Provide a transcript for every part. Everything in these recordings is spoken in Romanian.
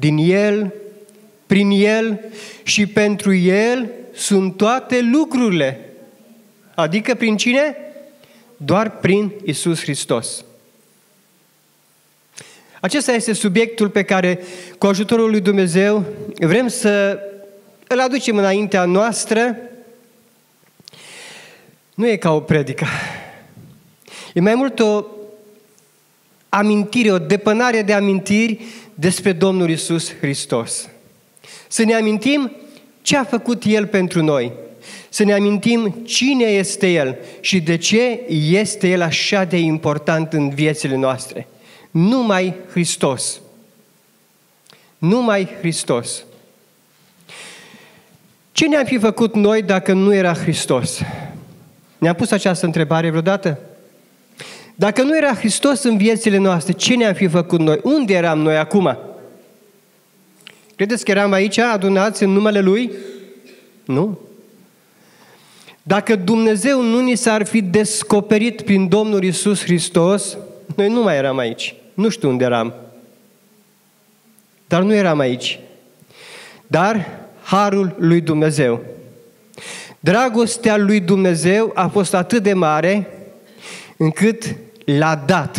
din El, prin El și pentru El sunt toate lucrurile. Adică prin cine? Doar prin Iisus Hristos. Acesta este subiectul pe care, cu ajutorul lui Dumnezeu, vrem să îl aducem înaintea noastră. Nu e ca o predică. E mai mult o amintire, o depănare de amintiri despre Domnul Iisus Hristos. Să ne amintim ce a făcut El pentru noi. Să ne amintim cine este El și de ce este El așa de important în viețile noastre. Numai Hristos. Numai Hristos. Ce ne-am fi făcut noi dacă nu era Hristos? Ne-am pus această întrebare vreodată? Dacă nu era Hristos în viețile noastre, ce ne-am fi făcut noi? Unde eram noi acum? Credeți că eram aici adunați în numele Lui? Nu. Dacă Dumnezeu nu ni s-ar fi descoperit prin Domnul Iisus Hristos, noi nu mai eram aici. Nu știu unde eram. Dar nu eram aici. Dar harul lui Dumnezeu. Dragostea lui Dumnezeu a fost atât de mare încât l-a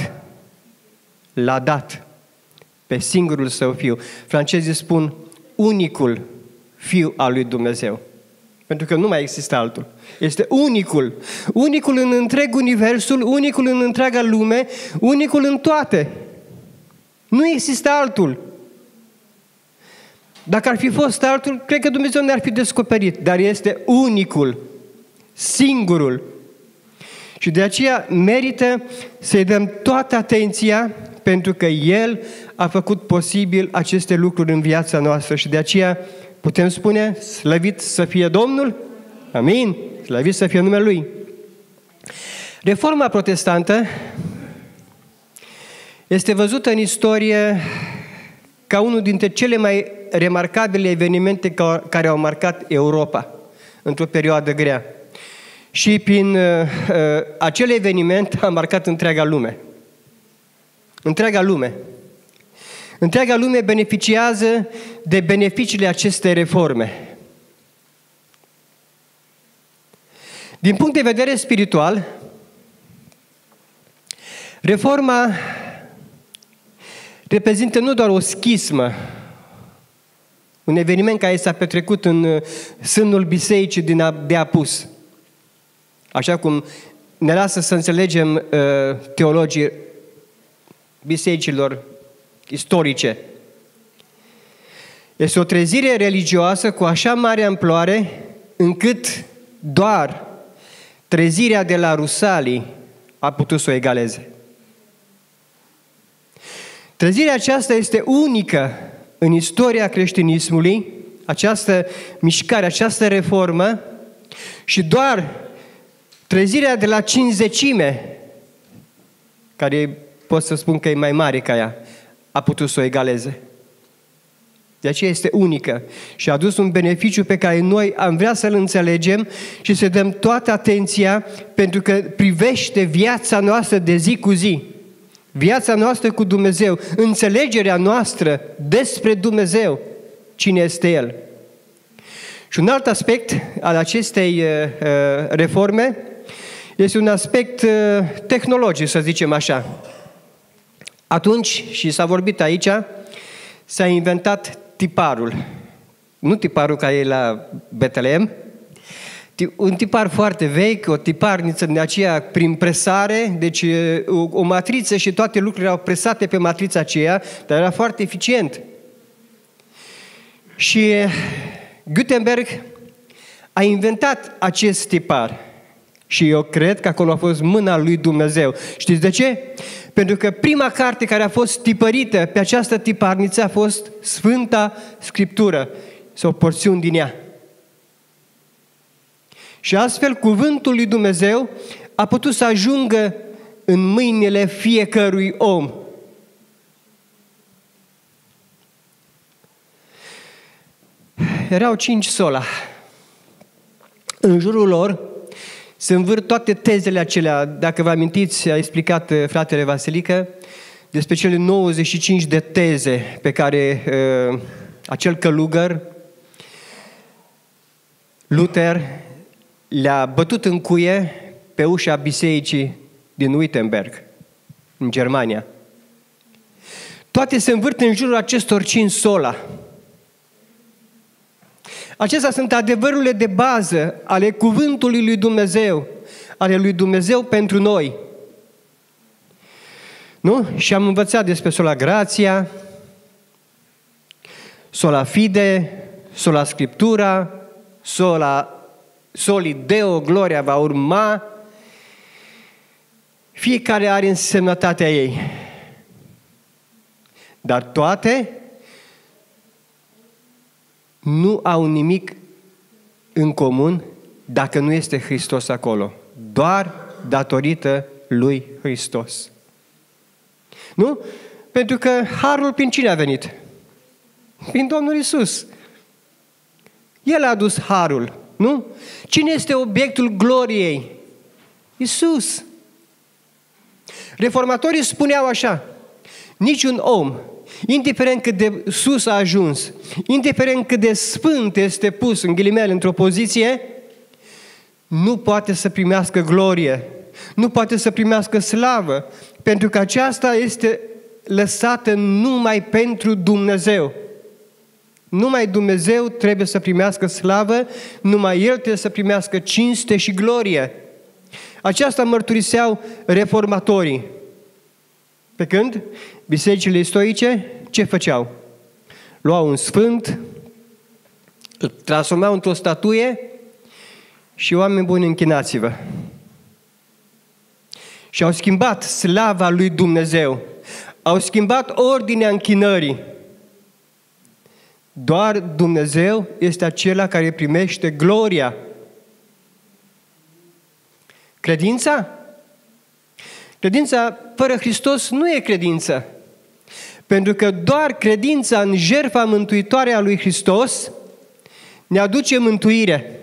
dat pe singurul Său Fiu. Francezii spun unicul Fiu al lui Dumnezeu. Pentru că nu mai există altul. Este unicul. Unicul în întreg universul, unicul în întreaga lume, unicul în toate. Nu există altul. Dacă ar fi fost altul, cred că Dumnezeu ne-ar fi descoperit. Dar este unicul, singurul. Și de aceea merită să-i dăm toată atenția, pentru că El a făcut posibil aceste lucruri în viața noastră. Și de aceea putem spune, slăvit să fie Domnul? Amin! Slăvit să fie numele Lui. Reforma protestantă este văzută în istorie ca unul dintre cele mai remarcabile evenimente care au marcat Europa într-o perioadă grea. Și prin acel eveniment a marcat întreaga lume. Întreaga lume. Întreaga lume beneficiază de beneficiile acestei reforme. Din punct de vedere spiritual, reforma reprezintă nu doar o schismă, un eveniment care s-a petrecut în sânul bisericii de apus, așa cum ne lasă să înțelegem teologii bisericilor istorice. Este o trezire religioasă cu așa mare amploare încât doar trezirea de la Rusalii a putut să o egaleze. Trezirea aceasta este unică în istoria creștinismului, această mișcare, această reformă, și doar trezirea de la Cincizecime, care pot să spun că e mai mare ca ea, a putut să o egaleze. De aceea este unică și a adus un beneficiu pe care noi am vrea să-l înțelegem și să dăm toată atenția, pentru că privește viața noastră de zi cu zi, viața noastră cu Dumnezeu, înțelegerea noastră despre Dumnezeu, cine este El. Și un alt aspect al acestei reforme este un aspect tehnologic, să zicem așa. Atunci, și s-a vorbit aici, s-a inventat tiparul. Nu tiparul care e la Betlehem, un tipar foarte vechi, o tiparniță de aceea prin presare, deci o matriță și toate lucrurile erau presate pe matrița aceea, dar era foarte eficient. Și Gutenberg a inventat acest tipar. Și eu cred că acolo a fost mâna lui Dumnezeu. Știți de ce? Pentru că prima carte care a fost tipărită pe această tiparniță a fost Sfânta Scriptură, sau porțiuni din ea. Și astfel cuvântul lui Dumnezeu a putut să ajungă în mâinile fiecărui om. Erau 5 sola. În jurul lor se învârt toate tezele acelea. Dacă vă amintiți, a explicat fratele Vasilică, despre cele 95 de teze pe care acel călugăr, Luther, le-a bătut în cuie pe ușa bisericii din Wittenberg, în Germania. Toate se învârt în jurul acestor 5 sola. Acestea sunt adevărurile de bază ale cuvântului lui Dumnezeu, ale lui Dumnezeu pentru noi. Nu? Și am învățat despre sola gratia, sola fide, sola scriptura, soli Deo, gloria va urma. Fiecare are însemnătatea ei. Dar toate nu au nimic în comun dacă nu este Hristos acolo. Doar datorită lui Hristos. Nu? Pentru că harul prin cine a venit? Prin Domnul Iisus. El a adus harul, nu? Cine este obiectul gloriei? Iisus. Reformatorii spuneau așa: niciun om, indiferent cât de sus a ajuns, indiferent cât de sfânt este pus, în ghilimele, într-o poziție, nu poate să primească glorie, nu poate să primească slavă, pentru că aceasta este lăsată numai pentru Dumnezeu. Numai Dumnezeu trebuie să primească slavă, numai El trebuie să primească cinste și glorie. Aceasta mărturiseau reformatorii. Pe când bisericile stoice ce făceau? Luau un sfânt, îl transformau într-o statuie și oameni buni, închinați-vă. Și au schimbat slava lui Dumnezeu. Au schimbat ordinea închinării. Doar Dumnezeu este acela care primește gloria. Credința? Credința fără Hristos nu e credință. Pentru că doar credința în jertfa mântuitoare a lui Hristos ne aduce mântuire.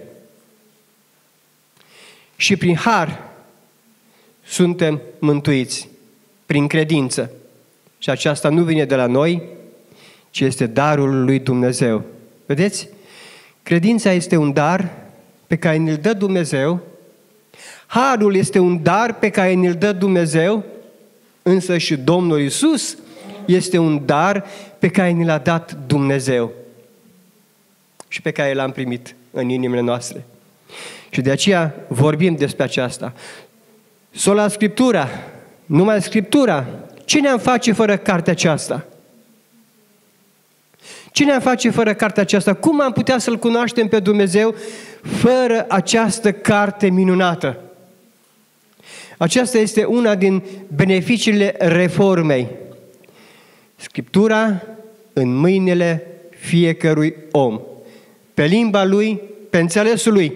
Și prin har suntem mântuiți. Prin credință. Și aceasta nu vine de la noi, ci este darul lui Dumnezeu. Vedeți? Credința este un dar pe care ne-l dă Dumnezeu. Harul este un dar pe care ne-l dă Dumnezeu, însă și Domnul Iisus este un dar pe care ne l-a dat Dumnezeu și pe care l-am primit în inimile noastre. Și de aceea vorbim despre aceasta. Sola Scriptura, numai Scriptura. Cine am face fără cartea aceasta? Cine am face fără cartea aceasta? Cum am putea să-L cunoaștem pe Dumnezeu fără această carte minunată? Aceasta este una din beneficiile reformei. Scriptura în mâinile fiecărui om. Pe limba lui, pe înțelesul lui.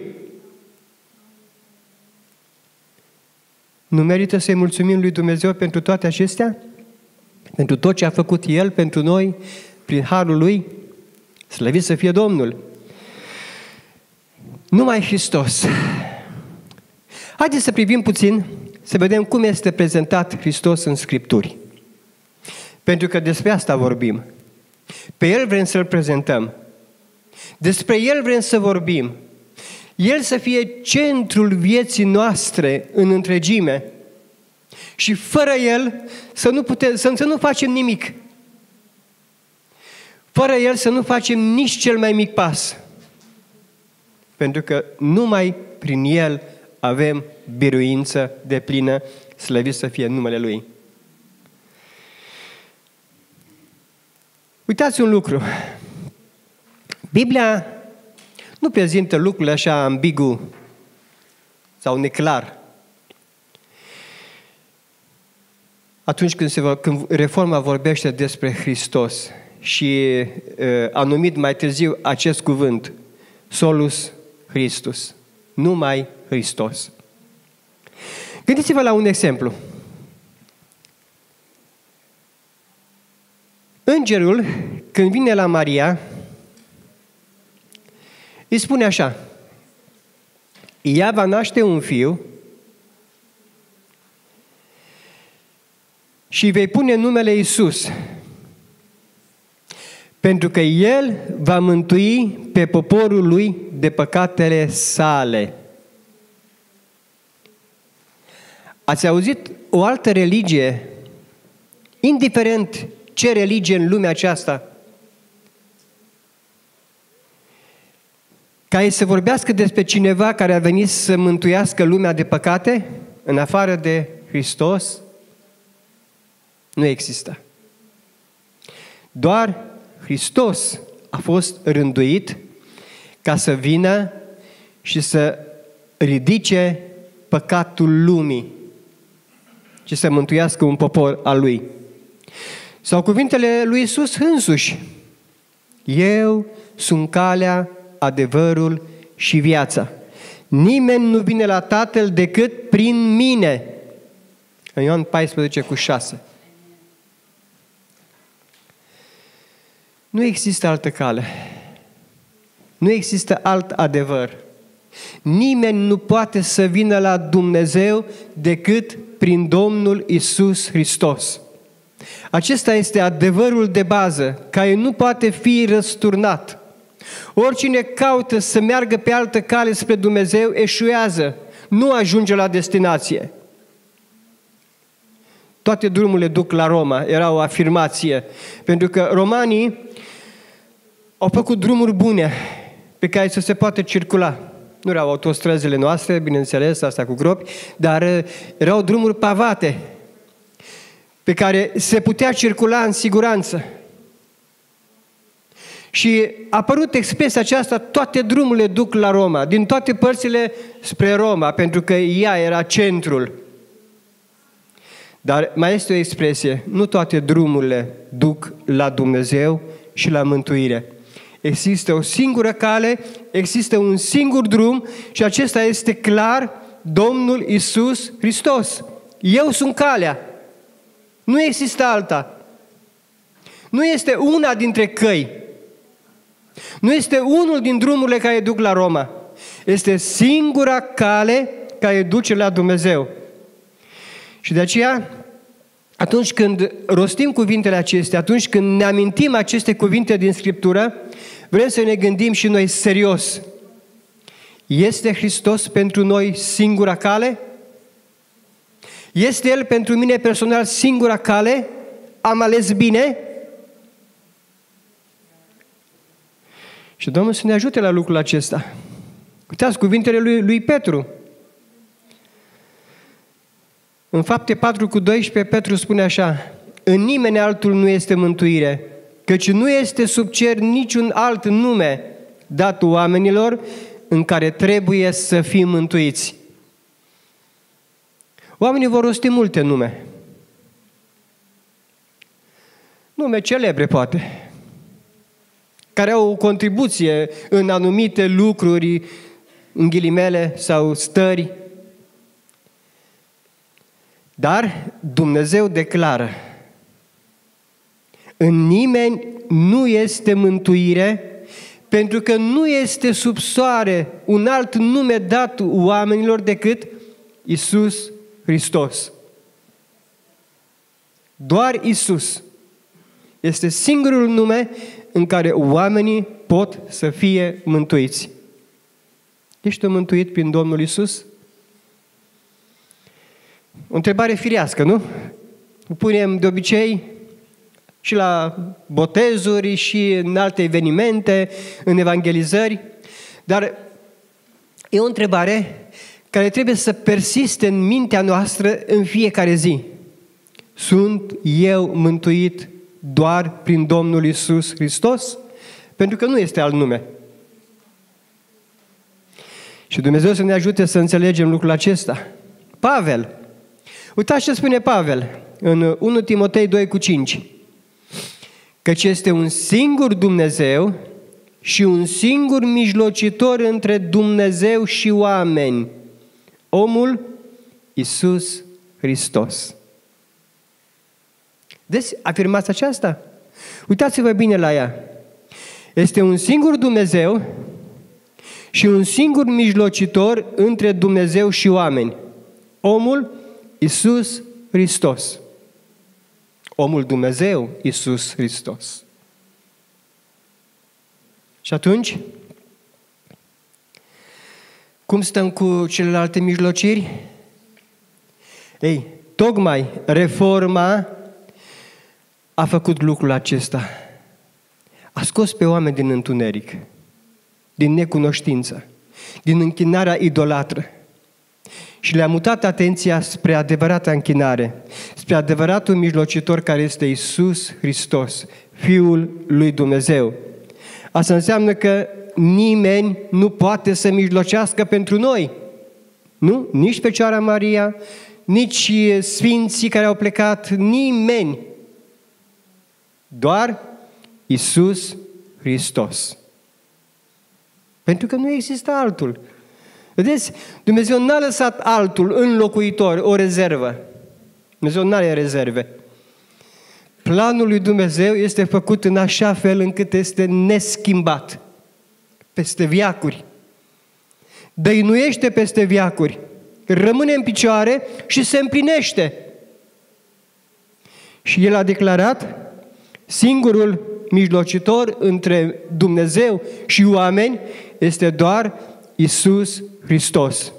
Nu merită să-i mulțumim lui Dumnezeu pentru toate acestea? Pentru tot ce a făcut El pentru noi, prin harul Lui? Slăvit să fie Domnul! Numai Hristos. Haideți să privim puțin, să vedem cum este prezentat Hristos în Scripturi. Pentru că despre asta vorbim. Pe El vrem să-L prezentăm. Despre El vrem să vorbim. El să fie centrul vieții noastre în întregime. Și fără El să nu facem nimic. Fără El să nu facem nici cel mai mic pas. Pentru că numai prin El avem biruință deplină, slăvit să fie numele Lui. Uitați un lucru. Biblia nu prezintă lucrurile așa ambigu sau neclar. Atunci când Reforma vorbește despre Hristos și a numit mai târziu acest cuvânt, Solus Christus, numai Hristos. Gândiți-vă la un exemplu. Îngerul, când vine la Maria, îi spune așa: ea va naște un fiu și vei pune numele Iisus, pentru că El va mântui pe poporul Lui de păcatele sale. Ați auzit o altă religie, indiferent ce religie în lumea aceasta, care să vorbească despre cineva care a venit să mântuiască lumea de păcate, în afară de Hristos? Nu există. Doar Hristos a fost rânduit ca să vină și să ridice păcatul lumii și să mântuiască un popor al Lui. Sau cuvintele lui Iisus însuși: eu sunt calea, adevărul și viața. Nimeni nu vine la Tatăl decât prin mine. În Ioan 14:6. Nu există altă cale. Nu există alt adevăr. Nimeni nu poate să vină la Dumnezeu decât prin Domnul Iisus Hristos. Acesta este adevărul de bază, care nu poate fi răsturnat. Oricine caută să meargă pe altă cale spre Dumnezeu eșuează, nu ajunge la destinație. Toate drumurile duc la Roma, era o afirmație, pentru că romanii au făcut drumuri bune pe care să se poată circula. Nu erau autostrăzile noastre, bineînțeles, asta cu gropi, dar erau drumuri pavate pe care se putea circula în siguranță. Și a apărut expresia aceasta: toate drumurile duc la Roma, din toate părțile spre Roma, pentru că ea era centrul. Dar mai este o expresie: nu toate drumurile duc la Dumnezeu și la mântuire. Există o singură cale, există un singur drum și acesta este clar Domnul Iisus Hristos. Eu sunt calea. Nu există alta. Nu este una dintre căi. Nu este unul din drumurile care duc la Roma. Este singura cale care duce la Dumnezeu. Și de aceea, atunci când rostim cuvintele acestea, atunci când ne amintim aceste cuvinte din Scriptură, vrem să ne gândim și noi serios. Este Hristos pentru noi singura cale? Este El pentru mine personal singura cale? Am ales bine? Și Domnul să ne ajute la lucrul acesta. Uitați cuvintele lui Petru. În Fapte 4:12, Petru spune așa: în nimeni altul nu este mântuire, căci nu este sub cer niciun alt nume dat oamenilor în care trebuie să fim mântuiți. Oamenii vor rosti multe nume. Nume celebre, poate, care au o contribuție în anumite lucruri, în ghilimele, sau stări. Dar Dumnezeu declară: în nimeni nu este mântuire, pentru că nu este sub soare un alt nume dat oamenilor decât Iisus Hristos. Doar Iisus este singurul nume în care oamenii pot să fie mântuiți. Ești tu mântuit prin Domnul Iisus? O întrebare firească, nu? O punem de obicei și la botezuri și în alte evenimente, în evangelizări, dar e o întrebare care trebuie să persiste în mintea noastră în fiecare zi. Sunt eu mântuit doar prin Domnul Iisus Hristos? Pentru că nu este alt nume. Și Dumnezeu să ne ajute să înțelegem lucrul acesta. Pavel, uitați ce spune Pavel în 1 Timotei 2:5. Căci este un singur Dumnezeu și un singur mijlocitor între Dumnezeu și oameni, omul Iisus Hristos. Deci, afirmați aceasta? Uitați-vă bine la ea. Este un singur Dumnezeu și un singur mijlocitor între Dumnezeu și oameni, omul Iisus Hristos. Omul Dumnezeu, Iisus Hristos. Și atunci, cum stăm cu celelalte mijlociri? Ei, tocmai reforma a făcut lucrul acesta. A scos pe oameni din întuneric, din necunoștință, din închinarea idolatră și le-a mutat atenția spre adevărata închinare, spre adevăratul mijlocitor care este Iisus Hristos, Fiul lui Dumnezeu. Asta înseamnă că nimeni nu poate să mijlocească pentru noi. Nu? Nici Fecioara Maria, nici sfinții care au plecat, nimeni. Doar Iisus Hristos. Pentru că nu există altul. Vedeți? Dumnezeu n-a lăsat altul înlocuitor, o rezervă. Dumnezeu nu are rezerve. Planul lui Dumnezeu este făcut în așa fel încât este neschimbat. Peste veacuri. Dăinuiește peste veacuri. Rămâne în picioare și se împlinește. Și El a declarat: singurul mijlocitor între Dumnezeu și oameni este doar Iisus Hristos.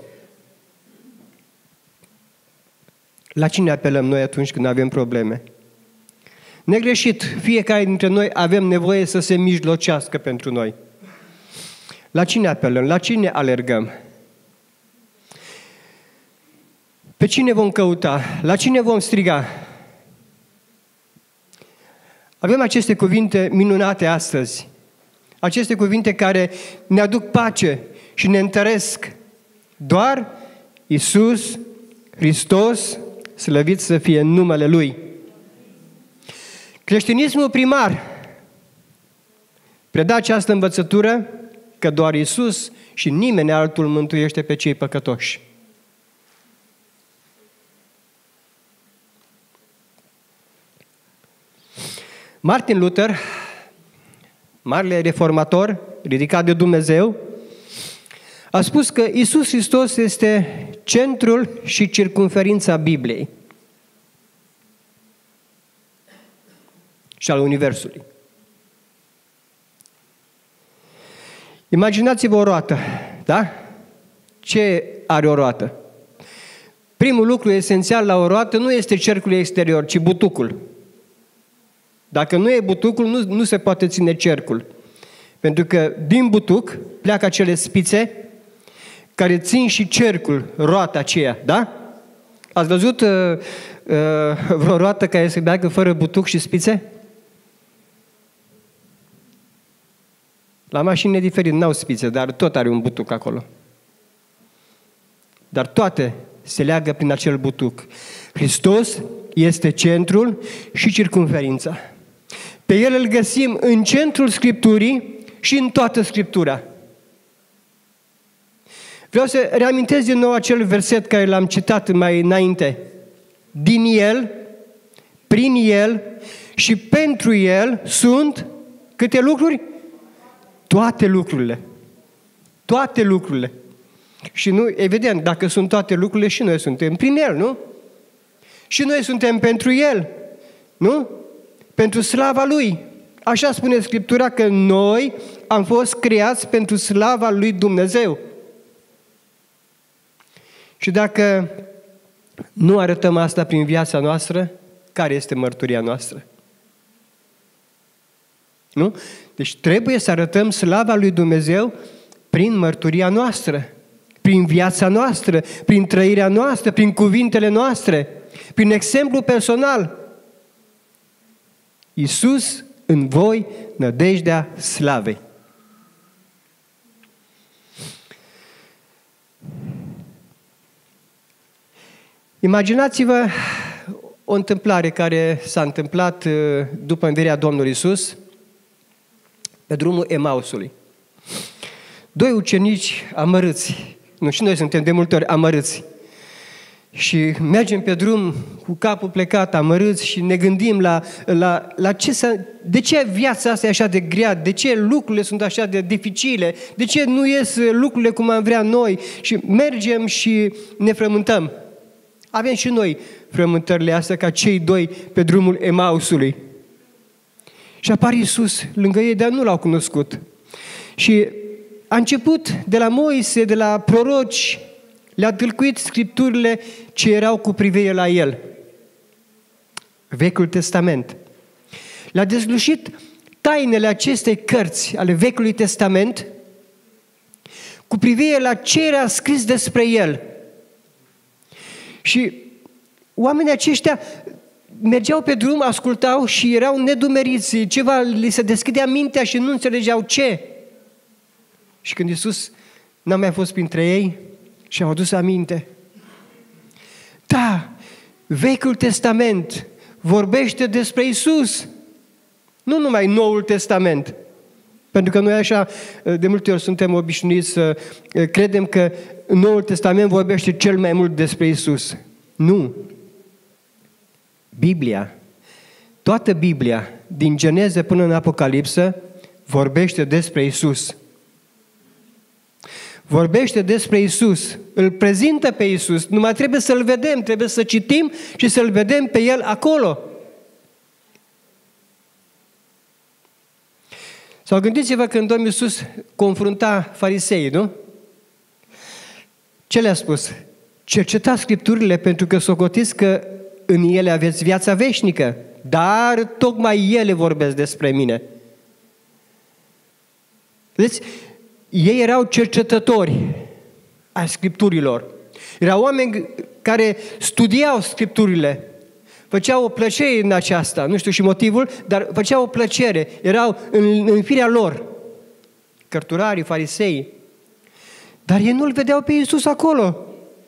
La cine apelăm noi atunci când avem probleme? Negreșit, fiecare dintre noi avem nevoie să se mijlocească pentru noi. La cine apelăm? La cine alergăm? Pe cine vom căuta? La cine vom striga? Avem aceste cuvinte minunate astăzi. Aceste cuvinte care ne aduc pace și ne întăresc. Doar Iisus Hristos, slăvit să fie numele Lui. Creștinismul primar preda această învățătură că doar Iisus și nimeni altul mântuiește pe cei păcătoși. Martin Luther, marele reformator, ridicat de Dumnezeu, a spus că Iisus Hristos este centrul și circumferința Bibliei și al Universului. Imaginați-vă o roată, da? Ce are o roată? Primul lucru esențial la o roată nu este cercul exterior, ci butucul. Dacă nu e butucul, nu se poate ține cercul. Pentru că din butuc pleacă acele spițe care țin și cercul, roata aceea, da? Ați văzut vreo roată care se meargă fără butuc și spițe? La mașini e diferit, n-au spițe, dar tot are un butuc acolo. Dar toate se leagă prin acel butuc. Hristos este centrul și circumferința. Pe El îl găsim în centrul Scripturii și în toată Scriptura. Vreau să reamintesc din nou acel verset care l-am citat mai înainte. Din El, prin El și pentru El sunt câte lucruri? Toate lucrurile. Toate lucrurile. Și nu, evident, dacă sunt toate lucrurile, și noi suntem prin El, nu? Și noi suntem pentru El, nu? Pentru slava Lui. Așa spune Scriptura că noi am fost creați pentru slava Lui Dumnezeu. Și dacă nu arătăm asta prin viața noastră, care este mărturia noastră? Nu? Deci trebuie să arătăm slava lui Dumnezeu prin mărturia noastră, prin viața noastră, prin trăirea noastră, prin cuvintele noastre, prin exemplu personal. Iisus în voi, nădejdea slavei. Imaginați-vă o întâmplare care s-a întâmplat după învierea Domnului Iisus pe drumul Emausului. Doi ucenici amărâți, nu, și noi suntem de multe ori amărâți, și mergem pe drum cu capul plecat, amărâți, și ne gândim la de ce viața asta e așa de grea, de ce lucrurile sunt așa de dificile, de ce nu ies lucrurile cum am vrea noi, și mergem și ne frământăm. Avem și noi frământările astea ca cei doi pe drumul Emausului. Și apare Iisus lângă ei, dar nu l-au cunoscut. Și a început de la Moise, de la proroci, le-a tâlcuit scripturile ce erau cu privire la el. Vechiul Testament. Le-a dezlușit tainele acestei cărți ale Vechiului Testament cu privire la ce era scris despre el. Și oamenii aceștia mergeau pe drum, ascultau și erau nedumeriți. Ceva li se deschidea mintea și nu înțelegeau ce. Și când Iisus n-a mai fost printre ei, și-au adus aminte. Da, Vechiul Testament vorbește despre Iisus. Nu numai Noul Testament. Pentru că noi așa, de multe ori suntem obișnuiți să credem că Noul Testament vorbește cel mai mult despre Iisus. Nu. Biblia, toată Biblia, din Geneze până în Apocalipsă, vorbește despre Iisus. Vorbește despre Iisus, îl prezintă pe Iisus, numai trebuie să-L vedem, trebuie să citim și să-L vedem pe El acolo. Sau gândiți-vă când Domnul Iisus confrunta fariseii, nu? Ce le-a spus? Cercetați Scripturile pentru că socotiți că în ele aveți viața veșnică, dar tocmai ele vorbesc despre mine. Vedeți? Ei erau cercetători ai Scripturilor. Erau oameni care studiau Scripturile. Făceau o plăcere în aceasta, nu știu și motivul, dar făceau o plăcere. Erau în firea lor. Cărturarii, farisei. Dar ei nu-L vedeau pe Iisus acolo.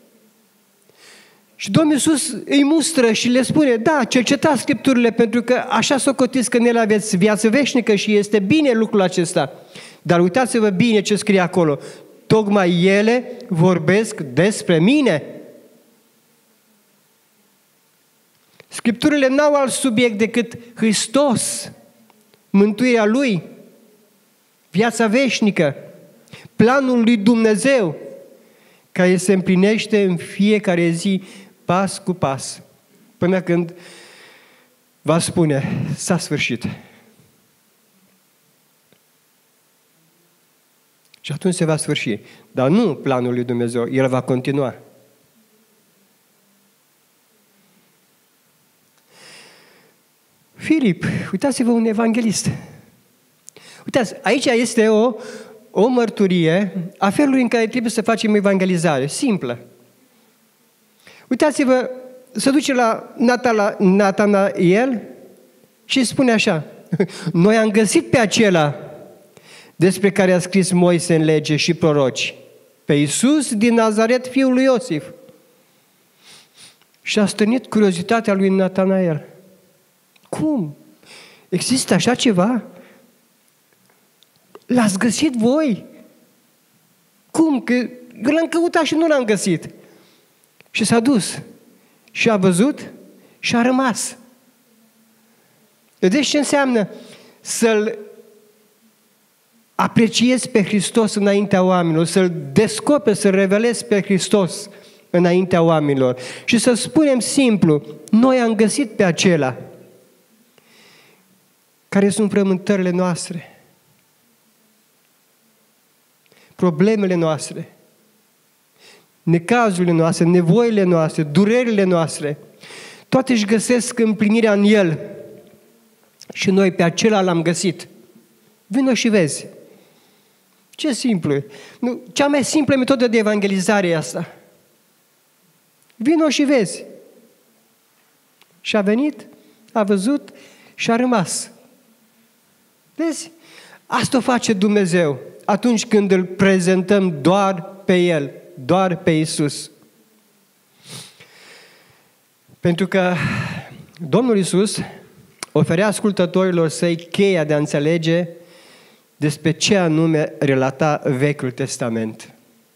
Și Domnul Iisus îi mustră și le spune, da, cercetați Scripturile pentru că așa socotiți că în ele aveți viață veșnică și este bine lucrul acesta. Dar uitați-vă bine ce scrie acolo. Tocmai ele vorbesc despre mine. Scripturile n-au alt subiect decât Hristos, mântuirea Lui, viața veșnică, planul lui Dumnezeu, care se împlinește în fiecare zi, pas cu pas, până când va spune, s-a sfârșit. Și atunci se va sfârși. Dar nu planul lui Dumnezeu, El va continua. Filip, uitați-vă un evanghelist. Uitați, aici este o mărturie a felului în care trebuie să facem evangelizare, simplă. Uitați-vă, se duce la Natanael și spune așa, noi am găsit pe acela despre care a scris Moise în lege și proroci, pe Iisus din Nazaret, fiul lui Iosif. Și a stănit curiozitatea lui Natanael. Cum? Există așa ceva? L-ați găsit voi? Cum? Că l-am căutat și nu l-am găsit. Și s-a dus. Și a văzut și a rămas. Vedeți ce înseamnă să-L apreciezi pe Hristos înaintea oamenilor, să-L descoperi, să-L revelezi pe Hristos înaintea oamenilor. Și să spunem simplu, noi am găsit pe acela. Care sunt frământările noastre? Problemele noastre, necazurile noastre, nevoile noastre, durerile noastre, toate își găsesc împlinirea în El. Și noi pe acela l-am găsit. Vino și vezi. Ce simplu e. Nu, cea mai simplă metodă de evangelizare e asta. Vino și vezi. Și a venit, a văzut și a rămas. Vezi? Asta o face Dumnezeu atunci când îl prezentăm doar pe El, doar pe Iisus. Pentru că Domnul Iisus oferea ascultătorilor săi cheia de a înțelege despre ce anume relata Vechiul Testament.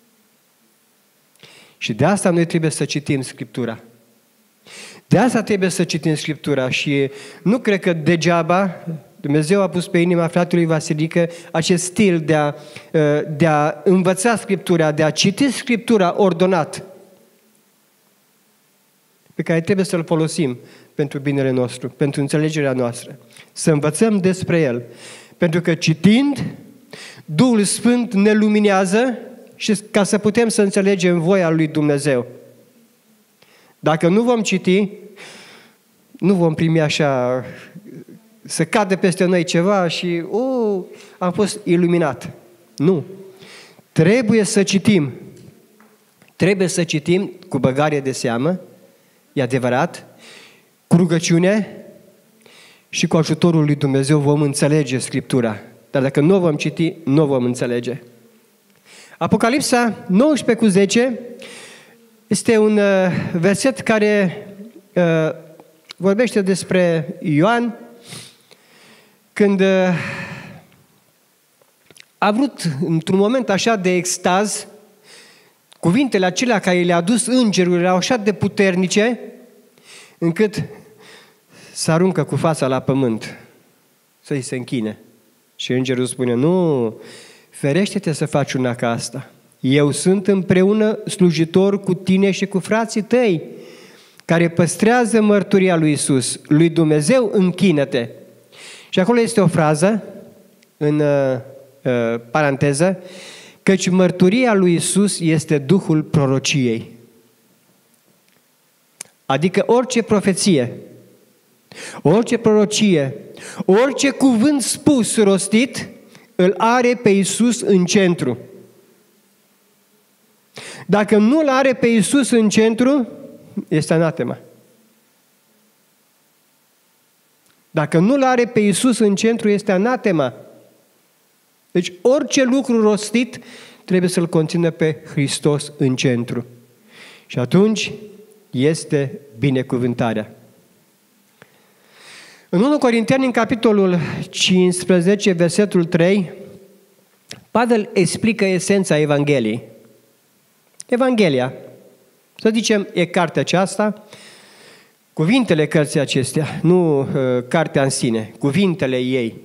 Și de asta noi trebuie să citim Scriptura. De asta trebuie să citim Scriptura și nu cred că degeaba Dumnezeu a pus pe inima fratelui Vasilică acest stil de a învăța Scriptura, de a citi Scriptura ordonat. pe care trebuie să-l folosim pentru binele nostru, pentru înțelegerea noastră. Să învățăm despre el. Pentru că citind, Duhul Sfânt ne luminează și ca să putem să înțelegem voia lui Dumnezeu. Dacă nu vom citi, nu vom primi așa, să cadă peste noi ceva și am fost iluminat. Nu. Trebuie să citim. Trebuie să citim cu băgare de seamă, e adevărat, cu rugăciune și cu ajutorul lui Dumnezeu vom înțelege Scriptura. Dar dacă nu o vom citi, nu o vom înțelege. Apocalipsa 19:10 este un verset care vorbește despre Ioan când a vrut, într-un moment așa de extaz, cuvintele acelea care le-a adus îngerul erau așa de puternice, încât se aruncă cu fața la pământ să-i se închine. Și îngerul spune, nu, ferește-te să faci una ca asta. Eu sunt împreună slujitor cu tine și cu frații tăi, care păstrează mărturia lui Iisus. Lui Dumnezeu închină-te. Și acolo este o frază, în paranteză, căci mărturia lui Iisus este Duhul prorociei. Adică orice profeție, orice prorocie, orice cuvânt spus, rostit, îl are pe Iisus în centru. Dacă nu îl are pe Iisus în centru, este anatema. Dacă nu îl are pe Iisus în centru, este anatema. Deci orice lucru rostit trebuie să-l conțină pe Hristos în centru. Și atunci este binecuvântarea. În 1 Corinteni, în capitolul 15, versetul 3, Pavel explică esența Evangheliei. Evanghelia, să zicem, e cartea aceasta, cuvintele cărții acestea, nu cartea în sine, cuvintele ei.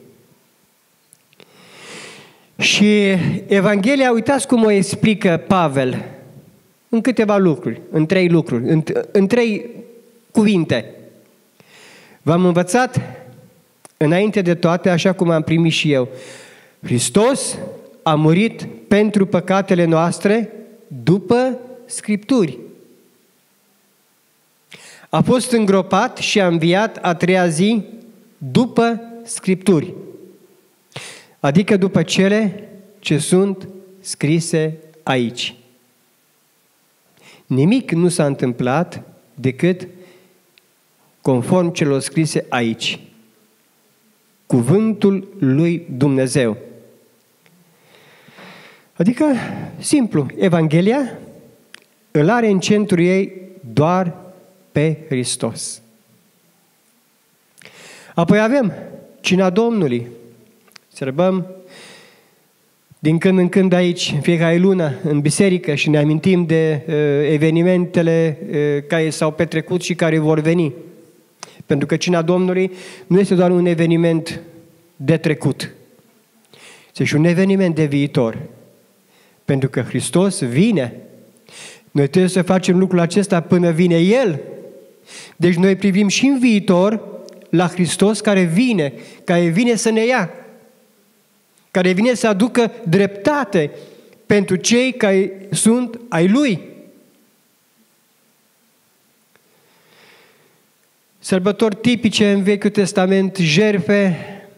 Și Evanghelia, uitați cum o explică Pavel în câteva lucruri, în 3 lucruri, în 3 cuvinte. V-am învățat înainte de toate, așa cum am primit și eu. Hristos a murit pentru păcatele noastre după Scripturi. A fost îngropat și a înviat a 3-a zi după Scripturi. Adică după cele ce sunt scrise aici. Nimic nu s-a întâmplat decât conform celor scrise aici. Cuvântul lui Dumnezeu. Adică, simplu, Evanghelia îl are în centru ei doar pe Hristos. Apoi avem Cina Domnului. Sărbăm din când în când aici, în fiecare lună, în biserică și ne amintim de evenimentele care s-au petrecut și care vor veni. Pentru că Cina Domnului nu este doar un eveniment de trecut, este și un eveniment de viitor. Pentru că Hristos vine. Noi trebuie să facem lucrul acesta până vine El. Deci noi privim și în viitor la Hristos care vine să ne ia, care vine să aducă dreptate pentru cei care sunt ai Lui. Sărbători tipice în Vechiul Testament, jertfe,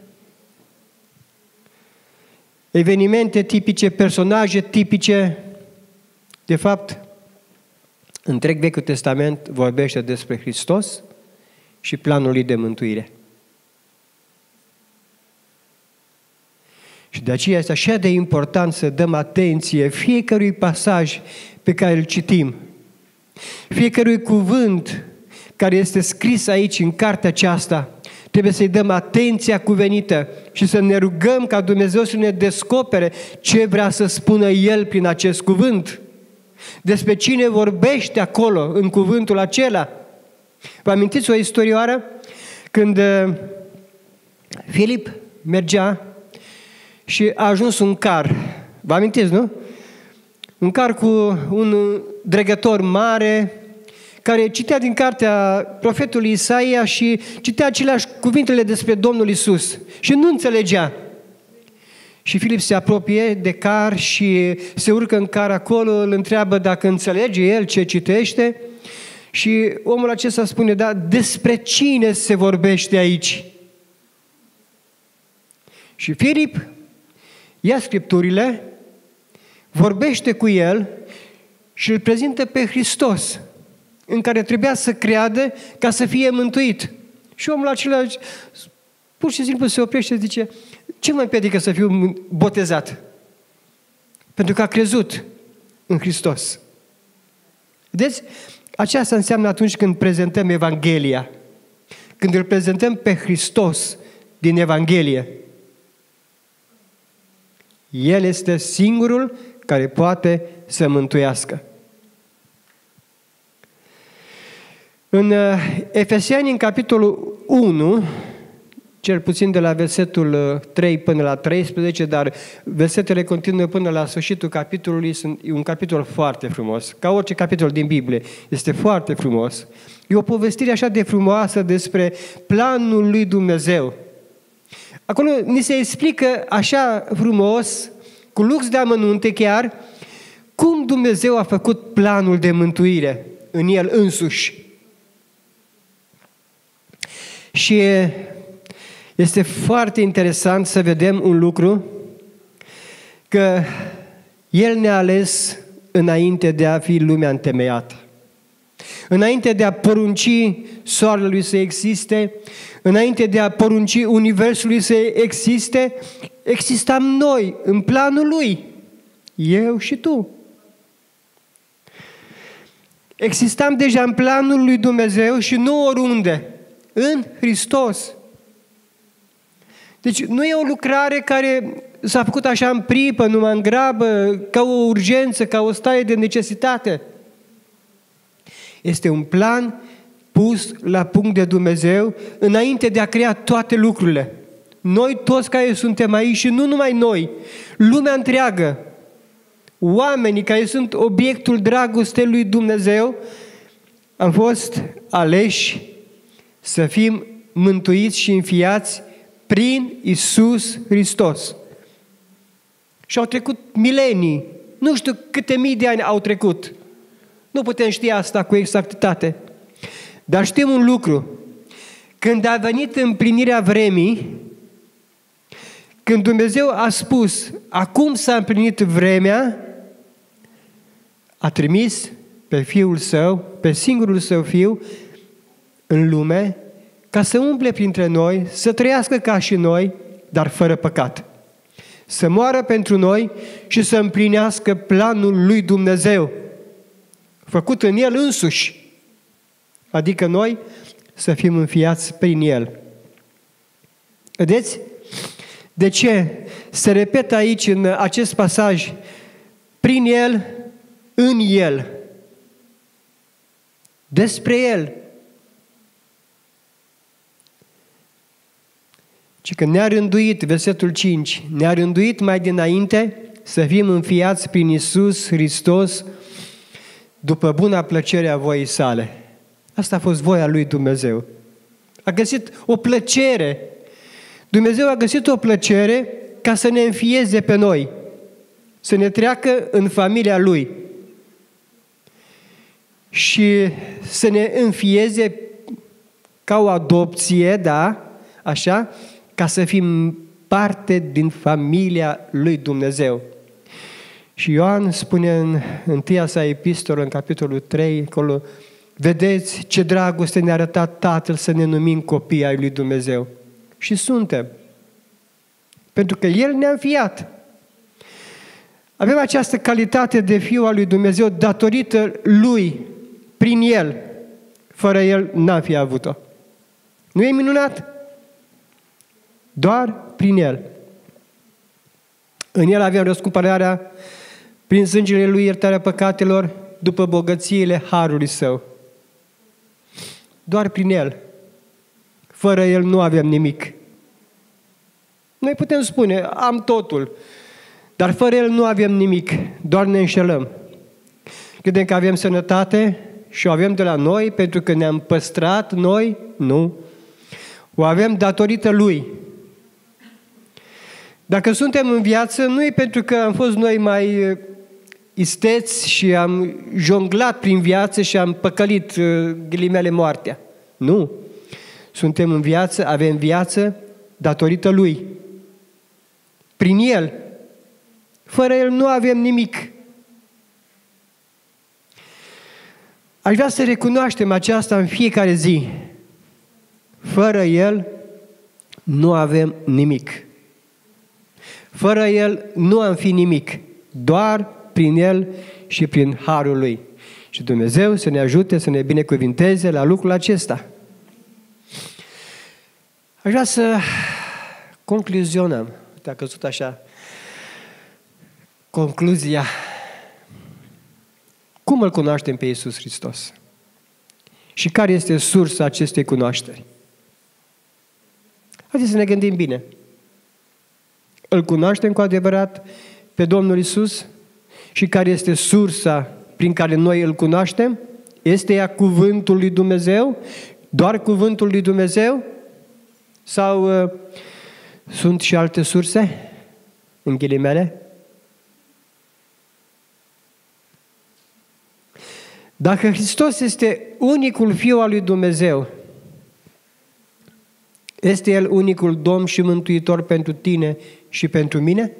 evenimente tipice, personaje tipice. De fapt, întreg Vechiul Testament vorbește despre Hristos și planul Lui de mântuire. Și de aceea este așa de important să dăm atenție fiecărui pasaj pe care îl citim, fiecărui cuvânt care este scris aici în cartea aceasta. Trebuie să-i dăm atenția cuvenită și să ne rugăm ca Dumnezeu să ne descopere ce vrea să spună El prin acest cuvânt. Despre cine vorbește acolo, în cuvântul acela. Vă amintiți o istorioară? Când Filip mergea și a ajuns un car. Vă amintiți, nu? Un car cu un dregător mare care citea din cartea profetului Isaia și citea aceleași cuvintele despre Domnul Isus și nu înțelegea. Și Filip se apropie de car și se urcă în car acolo, îl întreabă dacă înțelege el ce citește și omul acesta spune, da, despre cine se vorbește aici? Și Filip ia Scripturile, vorbește cu el și îl prezintă pe Hristos, în care trebuia să creadă ca să fie mântuit. Și omul acela pur și simplu se oprește și zice, ce mă împiedică să fiu botezat? Pentru că a crezut în Hristos. Vedeți? Aceasta înseamnă atunci când prezentăm Evanghelia. Când îl prezentăm pe Hristos din Evanghelie. El este singurul care poate să mântuiască. În Efeseni, în capitolul 1, cel puțin de la versetul 3 până la 13, dar versetele continuă până la sfârșitul capitolului, e un capitol foarte frumos, ca orice capitol din Biblie, este foarte frumos. E o povestire așa de frumoasă despre planul lui Dumnezeu. Acolo ni se explică așa frumos, cu lux de amănunte chiar, cum Dumnezeu a făcut planul de mântuire în El însuși. Și este foarte interesant să vedem un lucru, că El ne-a ales înainte de a fi lumea întemeiată. Înainte de a porunci soarelui să existe, înainte de a porunci universului să existe, existam noi în planul Lui, eu și tu. Existam deja în planul lui Dumnezeu și nu oriunde, în Hristos. Deci nu e o lucrare care s-a făcut așa în pripă, numai în grabă, ca o urgență, ca o stare de necesitate. Este un plan pus la punct de Dumnezeu înainte de a crea toate lucrurile. Noi toți care suntem aici și nu numai noi, lumea întreagă, oamenii care sunt obiectul dragostei lui Dumnezeu, am fost aleși să fim mântuiți și înfiați prin Iisus Hristos. Și au trecut milenii, nu știu câte mii de ani au trecut. Nu putem ști asta cu exactitate. Dar știm un lucru. Când a venit împlinirea vremii, când Dumnezeu a spus, acum s-a împlinit vremea, a trimis pe Fiul Său, pe singurul Său Fiu, în lume, ca să umple printre noi, să trăiască ca și noi, dar fără păcat. Să moară pentru noi și să împlinească planul lui Dumnezeu, făcut în El însuși, adică noi să fim înfiați prin El. Vedeți? De ce? Se repetă aici în acest pasaj, prin El, în El, despre El. Și că ne-a rânduit, versetul 5, ne-a rânduit mai dinainte să fim înfiați prin Iisus Hristos după buna plăcere a voii Sale. Asta a fost voia lui Dumnezeu. A găsit o plăcere. Dumnezeu a găsit o plăcere ca să ne înfieze pe noi, să ne treacă în familia Lui și să ne înfieze ca o adopție, da, așa, ca să fim parte din familia lui Dumnezeu. Și Ioan spune în întâia sa epistolă, în capitolul 3, acolo, vedeți ce dragoste ne-a arătat Tatăl să ne numim copii ai lui Dumnezeu. Și suntem. Pentru că El ne-a înfiat. Avem această calitate de fiu al lui Dumnezeu datorită Lui, prin El. Fără El n-am fi avut-o. Nu e minunat? Doar prin El. În El avem răscumpărarea, prin sângele Lui iertarea păcatelor, după bogățiile harului Său. Doar prin El. Fără El nu avem nimic. Noi putem spune, am totul, dar fără El nu avem nimic, doar ne înșelăm. Credem că avem sănătate, și o avem de la noi pentru că ne-am păstrat noi? Nu. O avem datorită Lui. Dacă suntem în viață, nu e pentru că am fost noi mai isteți și am jonglat prin viață și am păcălit ghilimele moartea. Nu. Suntem în viață, avem viață datorită Lui. Prin El. Fără El nu avem nimic. Aș vrea să recunoaștem aceasta în fiecare zi. Fără El nu avem nimic. Fără El nu am fi nimic. Doar prin El și prin harul Lui. Și Dumnezeu să ne ajute, să ne binecuvinteze la lucrul acesta. Aș vrea să concluzionăm. Uite, a căzut așa. Concluzia. Cum îl cunoaștem pe Iisus Hristos? Și care este sursa acestei cunoașteri? Haideți să ne gândim bine. Îl cunoaștem cu adevărat pe Domnul Iisus? Și care este sursa prin care noi îl cunoaștem? Este ea cuvântul lui Dumnezeu? Doar cuvântul lui Dumnezeu? Sau sunt și alte surse? În ghilimele? Dacă Hristos este unicul Fiu al lui Dumnezeu, este El unicul Domn și Mântuitor pentru tine și pentru mine?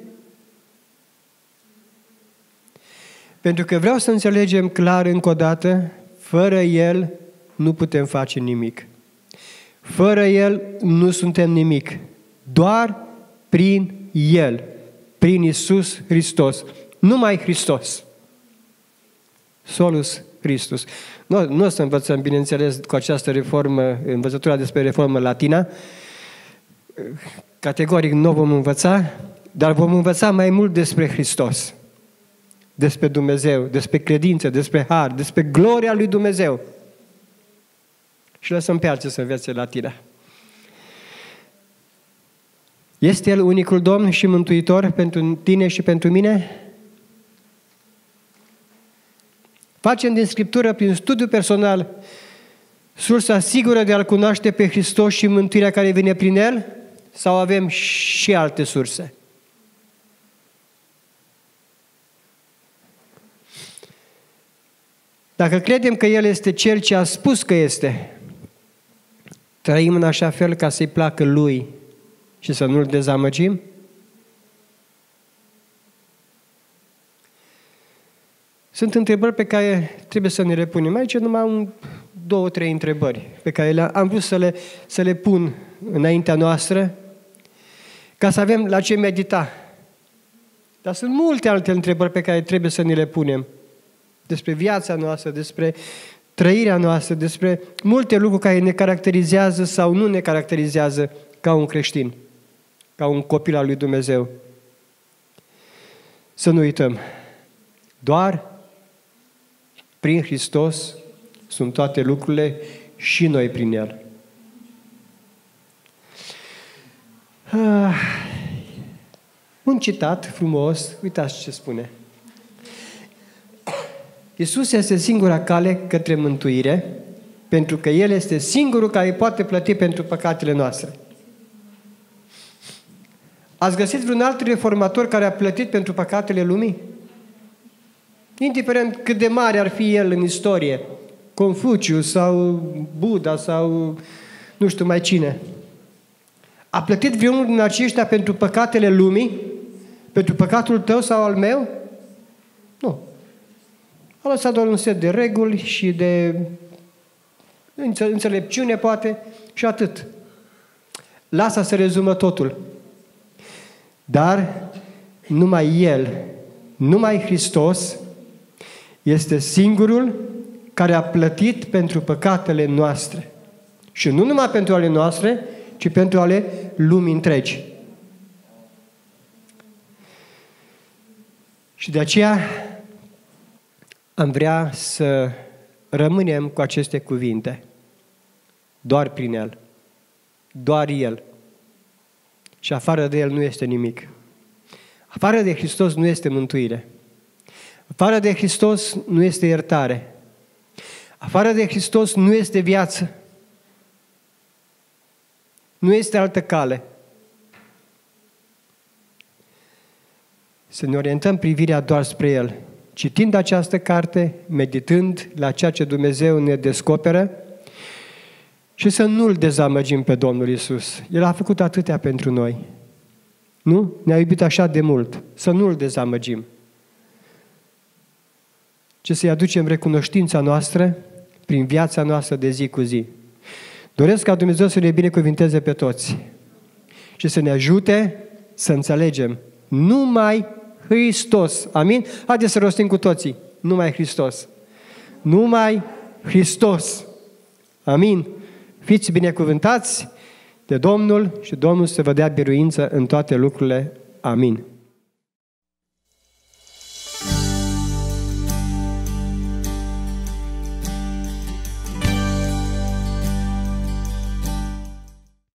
Pentru că vreau să înțelegem clar încă o dată, fără El nu putem face nimic. Fără El nu suntem nimic. Doar prin El, prin Iisus Hristos. Numai Hristos. Solus Christus. Nu o să învățăm, bineînțeles, cu această reformă, învățătura despre reformă latina. Categoric nu vom învăța, dar vom învăța mai mult despre Hristos. Despre Dumnezeu, despre credință, despre har, despre gloria lui Dumnezeu. Și lăsăm pe alții să învețe latina. Este El unicul Domn și Mântuitor pentru tine și pentru mine? Facem din Scriptură, prin studiu personal, sursa sigură de a-L cunoaște pe Hristos și mântuirea care vine prin El? Sau avem și alte surse? Dacă credem că El este Cel ce a spus că este, trăim în așa fel ca să-i placă Lui și să nu-L dezamăgim? Sunt întrebări pe care trebuie să ne le punem. Aici numai am 2-3 întrebări pe care am vrut să le pun înaintea noastră ca să avem la ce medita. Dar sunt multe alte întrebări pe care trebuie să ne le punem despre viața noastră, despre trăirea noastră, despre multe lucruri care ne caracterizează sau nu ne caracterizează ca un creștin, ca un copil al lui Dumnezeu. Să nu uităm, doar prin Hristos sunt toate lucrurile și noi prin El. Un citat frumos, uitați ce spune. Iisus este singura cale către mântuire, pentru că El este singurul care poate plăti pentru păcatele noastre. Ați găsit vreun alt reformator care a plătit pentru păcatele lumii? Indiferent cât de mare ar fi el în istorie, Confuciu sau Buddha sau nu știu mai cine. A plătit vreunul din aceștia pentru păcatele lumii? Pentru păcatul tău sau al meu? Nu. A lăsat doar un set de reguli și de înțelepciune, poate, și atât. Lasă să rezumă totul. Dar numai El, numai Hristos este singurul care a plătit pentru păcatele noastre. Și nu numai pentru ale noastre, ci pentru ale lumii întregi. Și de aceea am vrea să rămânem cu aceste cuvinte. Doar prin El. Doar El. Și afară de El nu este nimic. Afară de Hristos nu este mântuire. Afară de Hristos nu este iertare. Afară de Hristos nu este viață. Nu este altă cale. Să ne orientăm privirea doar spre El. Citind această carte, meditând la ceea ce Dumnezeu ne descoperă și să nu-L dezamăgim pe Domnul Iisus. El a făcut atâtea pentru noi. Nu? Ne-a iubit așa de mult. Să nu-L dezamăgim. Ci să-i aducem recunoștința noastră prin viața noastră de zi cu zi. Doresc ca Dumnezeu să ne binecuvinteze pe toți și să ne ajute să înțelegem numai Hristos. Amin? Haideți să rostim cu toții. Numai Hristos. Numai Hristos. Amin? Fiți binecuvântați de Domnul și Domnul să vă dea biruință în toate lucrurile. Amin.